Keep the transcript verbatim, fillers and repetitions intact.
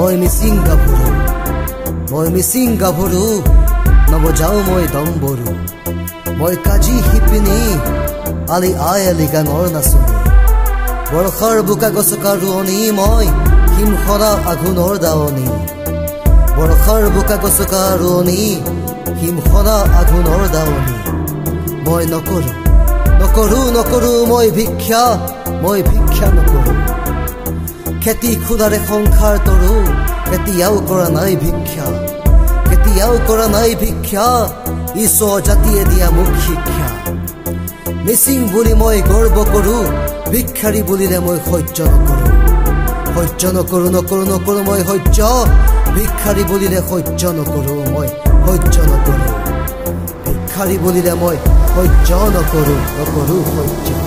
মই মিচিং গাভৰু মই মিচিং গাভৰু নবজাও মই দম্বৰু মই কাজি শিপিনী আলি আই আলি গাঙৰ নাচনী বৰষাৰ বোকা গছকা ৰোৱনী মই হিমসৰা আঘোণৰ দাৱনী বৰষাৰ বোকা গছকা ৰোৱনী হিমসৰা আঘোণৰ দাৱনী মই নকৰো নকৰো নকৰো মই ভিক্ষা মই ভিক্ষা নকৰো খেতি খুদাৰে সংসাৰ তৰো কেতিয়াও কৰা নাই ভিক্ষা কেতিয়াও কৰা নাই ভিক্ষা ঈশ্বৰ জাতিয়ে দিয়া মোক শিক্ষা মিচিং বুলি মই গৰ্ব কৰো ভিক্ষাৰী বুলিলে মই সহ্য নকৰো সহ্য নকৰো নকৰো নকৰো মই সহ্য ভিক্ষাৰী বুলিলে সহ্য নকৰো মই সহ্য নকৰো ভিক্ষাৰী বুলিলে মই সহ্য নকৰো নকৰো সহ্য